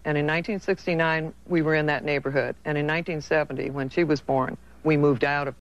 And in 1969, we were in that neighborhood. And in 1970, when she was born, we moved out of